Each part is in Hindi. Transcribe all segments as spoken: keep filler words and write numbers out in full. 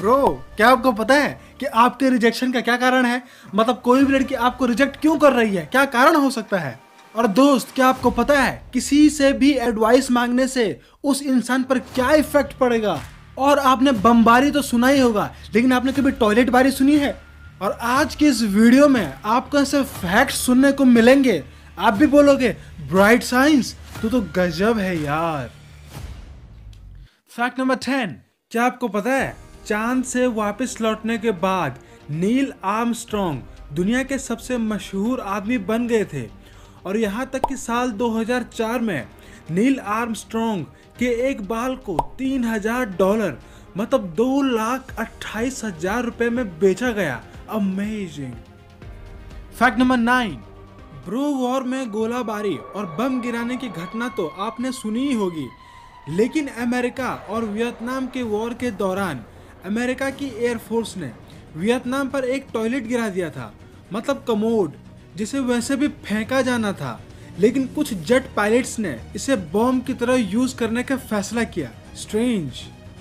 ब्रो, क्या आपको पता है कि आपके रिजेक्शन का क्या कारण है? मतलब कोई भी लड़की आपको रिजेक्ट क्यों कर रही है, क्या कारण हो सकता है? और दोस्त, क्या आपको पता है किसी से भी एडवाइस मांगने से उस इंसान पर क्या इफेक्ट पड़ेगा? और आपने बमबारी तो सुना ही होगा, लेकिन आपने कभी टॉयलेट बारी सुनी है? और आज की इस वीडियो में आपको ऐसे फैक्ट्स सुनने को मिलेंगे, आप भी बोलोगे ब्राइट साइंस तो तो गजब है यार। फैक्ट नंबर टेन, क्या आपको पता है चांद से वापस लौटने के बाद नील आर्मस्ट्रॉन्ग दुनिया के सबसे मशहूर आदमी बन गए थे। और यहाँ तक कि साल दो हज़ार चार में नील आर्मस्ट्रॉन्ग के एक बाल को तीन हजार डॉलर मतलब दो लाख अट्ठाईस हजार रुपए में बेचा गया। Amazing. Fact number nine, bro, war में गोलाबारी और बम गिराने की घटना तो आपने सुनी ही होगी, लेकिन अमेरिका और वियतनाम के वॉर के दौरान अमेरिका की एयरफोर्स ने वियतनाम पर एक टॉयलेट गिरा दिया था, मतलब कमोड, जिसे वैसे भी फेंका जाना था, लेकिन कुछ जेट पायलट्स ने इसे बॉम्ब की तरह यूज करने का फैसला किया। Strange.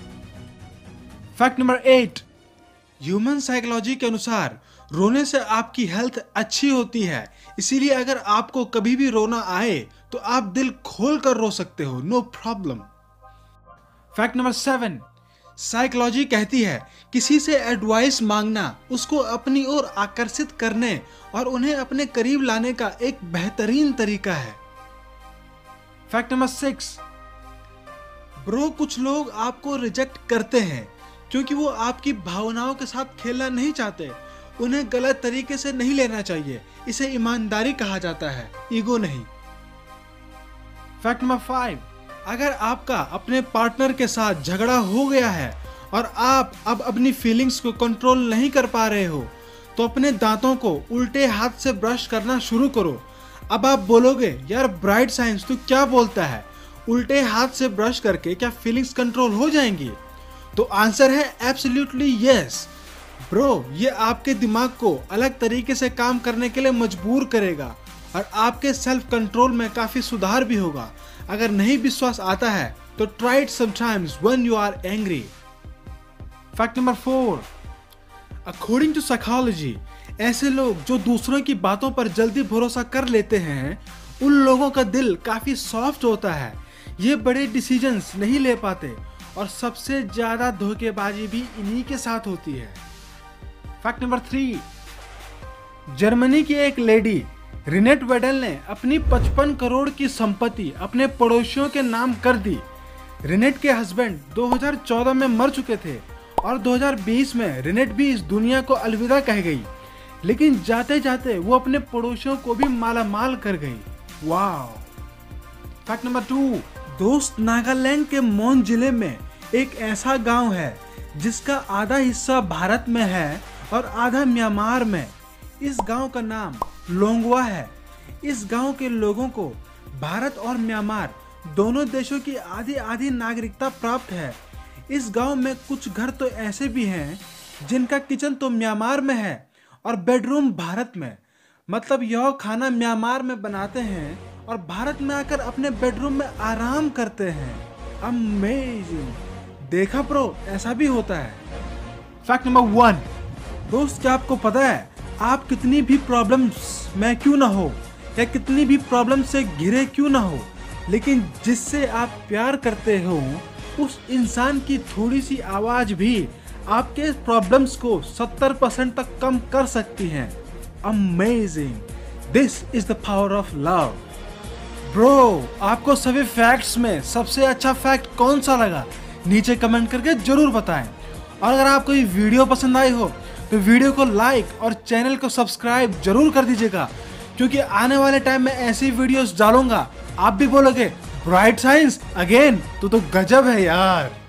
Fact number eight, human psychology के अनुसार रोने से आपकी हेल्थ अच्छी होती है, इसीलिए अगर आपको कभी भी रोना आए तो आप दिल खोल कर रो सकते हो, no problem. Fact number seven, psychology कहती है किसी से एडवाइस मांगना उसको अपनी ओर आकर्षित करने और उन्हें अपने करीब लाने का एक बेहतरीन तरीका है। फैक्ट नंबर सिक्स, ब्रो, कुछ लोग आपको रिजेक्ट करते हैं क्योंकि वो आपकी भावनाओं के साथ खेलना नहीं चाहते। उन्हें गलत तरीके से नहीं लेना चाहिए, इसे ईमानदारी कहा जाता है, ईगो नहीं। फैक्ट नंबर फाइव, अगर आपका अपने पार्टनर के साथ झगड़ा हो गया है और आप अब अपनी फीलिंग्स को कंट्रोल नहीं कर पा रहे हो, तो अपने दांतों को उल्टे हाथ से ब्रश करना शुरू करो। अब आप बोलोगे यार ब्राइट साइंस तू क्या बोलता है, उल्टे हाथ से ब्रश करके क्या फीलिंग्स कंट्रोल हो जाएंगी? तो आंसर है एब्सोल्युटली यस ब्रो, ये आपके दिमाग को अलग तरीके से काम करने के लिए मजबूर करेगा और आपके सेल्फ कंट्रोल में काफी सुधार भी होगा। अगर नहीं विश्वास आता है तो try it sometimes when you are angry. Fact number four, according to psychology, ऐसे लोग जो दूसरों की बातों पर जल्दी भरोसा कर लेते हैं, उन लोगों का दिल काफी सॉफ्ट होता है, ये बड़े डिसीजंस नहीं ले पाते और सबसे ज्यादा धोखेबाजी भी इन्हीं के साथ होती है। फैक्ट नंबर थ्री, जर्मनी की एक लेडी रिनेट वेडल ने अपनी पचपन करोड़ की संपत्ति अपने पड़ोसियों के नाम कर दी। रिनेट के हस्बैंड दो हज़ार चौदह में मर चुके थे और दो हज़ार बीस में रिनेट भी इस दुनिया को अलविदा कह गई, लेकिन जाते जाते वो अपने पड़ोसियों को भी माला माल कर गई। वाह। फैक्ट नंबर टू, दोस्त, नागालैंड के मोन जिले में एक ऐसा गांव है जिसका आधा हिस्सा भारत में है और आधा म्यांमार में। इस गांव का नाम लोंगवा है। इस गांव के लोगों को भारत और म्यांमार दोनों देशों की आधी आधी नागरिकता प्राप्त है। इस गांव में कुछ घर तो ऐसे भी हैं जिनका किचन तो म्यांमार में है और बेडरूम भारत में, मतलब यह खाना म्यांमार में बनाते हैं और भारत में आकर अपने बेडरूम में आराम करते हैं। अमेजिंग। देखा ब्रो, ऐसा भी होता है। फैक्ट नंबर वन, दोस्त, क्या आपको पता है आप कितनी भी प्रॉब्लम्स में क्यों ना हो या कितनी भी प्रॉब्लम से घिरे क्यों ना हो, लेकिन जिससे आप प्यार करते हो उस इंसान की थोड़ी सी आवाज भी आपके प्रॉब्लम्स को सत्तर परसेंट तक कम कर सकती है। Amazing. This is the power of love. Bro, आपको सभी फैक्ट्स में सबसे अच्छा फैक्ट कौन सा लगा, नीचे कमेंट करके जरूर बताएं। और अगर आपको ये वीडियो पसंद आई हो तो वीडियो को लाइक और चैनल को सब्सक्राइब जरूर कर दीजिएगा, क्योंकि आने वाले टाइम में ऐसी वीडियोस डालूंगा, आप भी बोलोगे ब्राइट साइंस अगेन तो तो गजब है यार।